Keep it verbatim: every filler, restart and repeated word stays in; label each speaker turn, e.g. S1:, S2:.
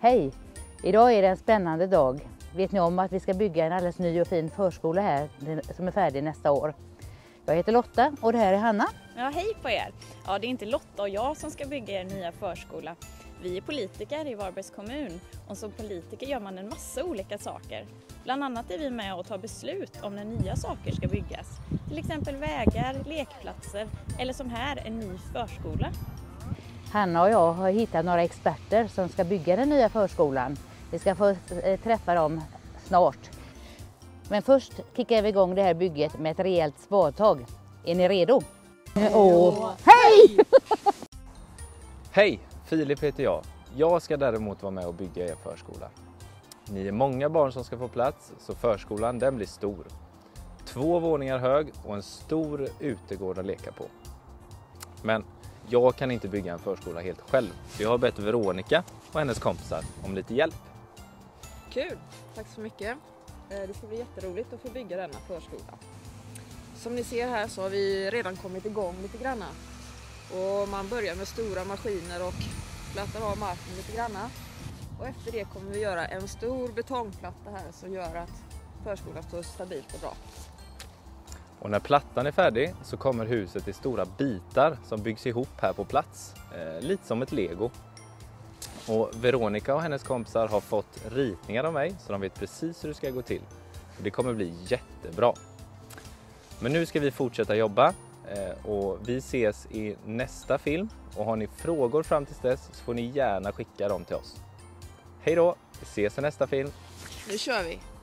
S1: Hej! Idag är det en spännande dag. Vet ni om att vi ska bygga en alldeles ny och fin förskola här som är färdig nästa år? Jag heter Lotta och det här är Hanna.
S2: Ja, hej på er! Ja, det är inte Lotta och jag som ska bygga er nya förskola. Vi är politiker i Varbergs kommun och som politiker gör man en massa olika saker. Bland annat är vi med och tar beslut om när nya saker ska byggas. Till exempel vägar, lekplatser eller som här en ny förskola.
S1: Hanna och jag har hittat några experter som ska bygga den nya förskolan. Vi ska få träffa dem snart. Men först kickar vi igång det här bygget med ett rejält spadtag. Är ni redo? Och hej!
S3: Hej! Filip heter jag. Jag ska däremot vara med och bygga er förskola. Ni är många barn som ska få plats, så förskolan den blir stor. Två våningar hög och en stor utegård att leka på. Men jag kan inte bygga en förskola helt själv. Så jag har bett Veronica och hennes kompisar om lite hjälp.
S4: Kul! Tack så mycket. Det ska bli jätteroligt att få bygga denna förskola. Som ni ser här så har vi redan kommit igång lite granna. Och man börjar med stora maskiner och plattar av marken lite granna. Och efter det kommer vi göra en stor betongplatta här som gör att förskolan står stabilt och bra.
S3: Och när plattan är färdig så kommer huset i stora bitar som byggs ihop här på plats. Eh, lite som ett Lego. Och Veronica och hennes kompisar har fått ritningar av mig så de vet precis hur det ska gå till. Det kommer bli jättebra. Men nu ska vi fortsätta jobba eh, och vi ses i nästa film. Och har ni frågor fram till dess så får ni gärna skicka dem till oss. Hej då, vi ses i nästa film.
S4: Nu kör vi!